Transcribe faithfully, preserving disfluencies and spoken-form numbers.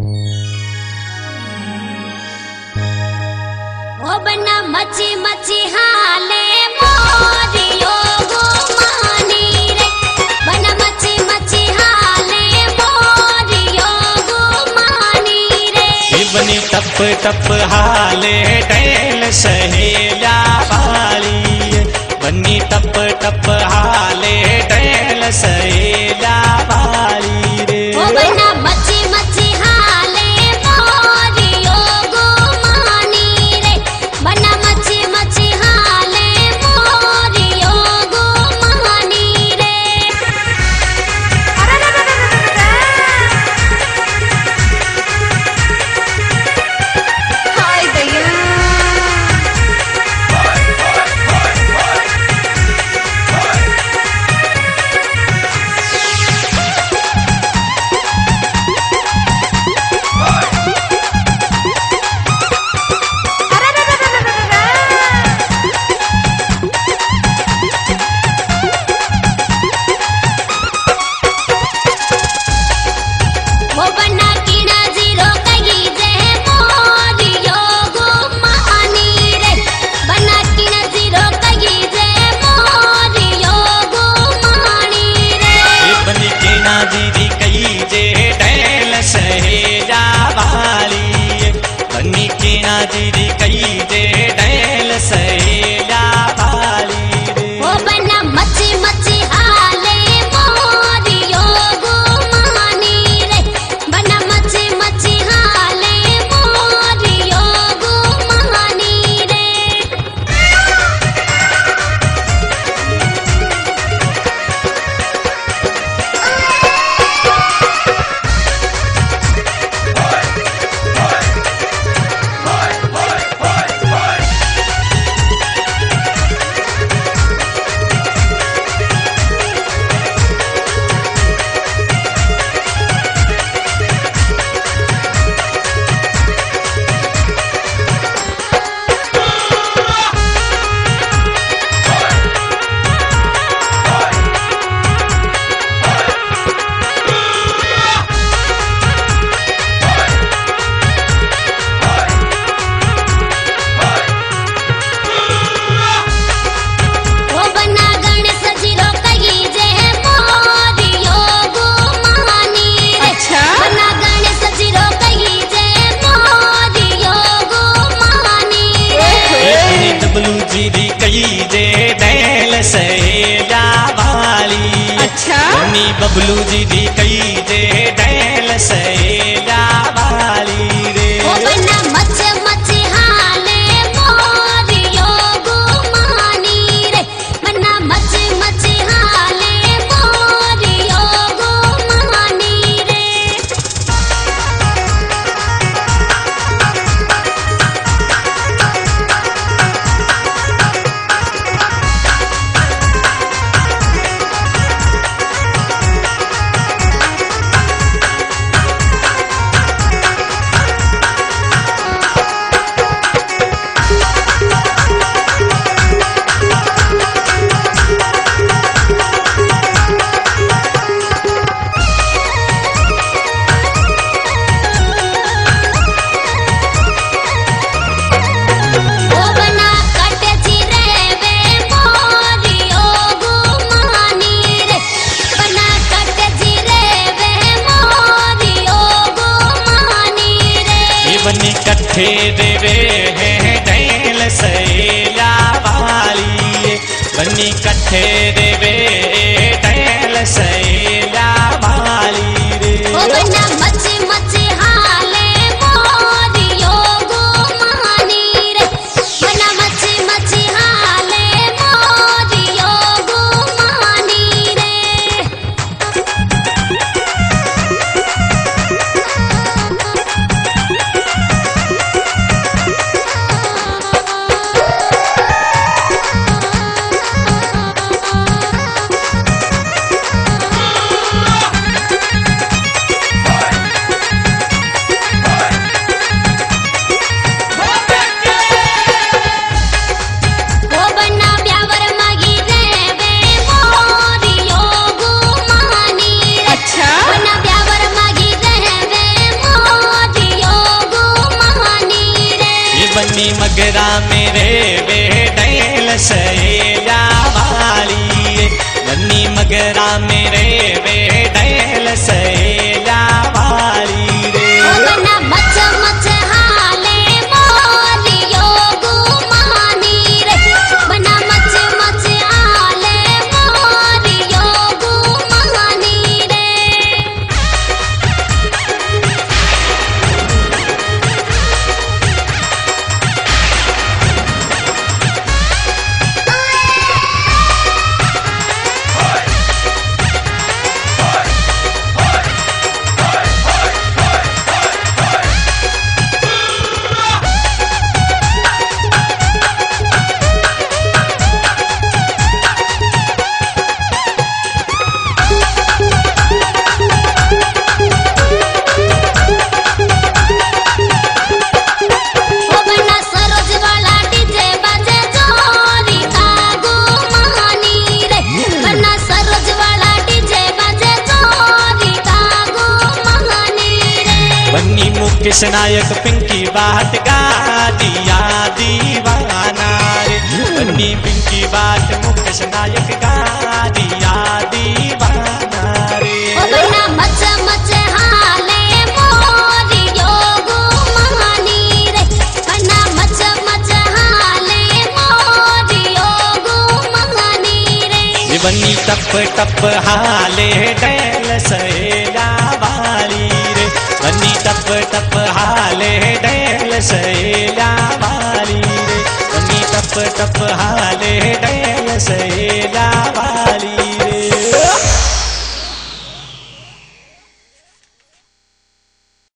ओ बना मची मची हाले मोरियो गुमानी रे, बना मची मची हाले मोरियो गुमानी रे। बनी टप टप हाले डैल सहेला वाली, बनी टप टप हाले डैल सहेला वाली रे। ओ बना मची मची हाले मोरियो गुमानी रे, बना मची मची हाले मोरियो गुमानी रे। हाय दैया वो बना कीना जीरो कही जे मोरियो गुमानी रे, बना कीना जीरो कही जे मोरियो गुमानी रे। बनी कीना दीदी कई जे डैल सहेला वाली, बनी कीना दीदी कई जे डैल सहेला वाली रे। वो बना मची मची हाले मोरियो गुमानी रे, बना मची मची हाले मोरियो गुमानी रे। वो बना गणेश जीरो कही जे मोरियो गुमानी रे, अच्छा? बना गणेश जीरो कही जे मोरियो गुमानी रे। बनी डब्लू दीदी कई जे डैल सहेला वाली, अच्छा? बनी बबलू दीदी कई जे डैल सहेला वाली रे। वो बना मच मच हाले मोरियो गुमानी रे, बना मच मच हाले मोरियो गुमानी रे। वो बना कट चिरे वे मोरियो गुमानी रे, बना कट चिरे वे मोरियो गुमानी रे। बनी कट्ठे देवे हैं डैल सहेला वाली, बनी कट्ठे देवे डैल सहेला वाली रे। वो बना मच मच हाले मोरियो गुमानी रे, बना मच मच हाले मोरियो गुमानी रे। बनी मगरा मेरे बेडैल सहेला वाली बनी मगरा मेरे बेडैल सहेला वाली रे बना मच मच हाले मोरियो गुमानी रे बना मच मच हाले मोरियो गुमानी रे मुकेश नायक पिंकी बात गा दिया दीवाना रे बनी पिंकी बात मुकेश नायक गा दिया दीवाना रे बना मच मच हाले मोरियो गुमानी रे बना मच मच हाले मोरियो गुमानी रे बनी टप टप हाले डैल सहेला वाली रे बनी टप टप हाले डैल सहेला वाली रे बनी टप टप हाले डैल सहेला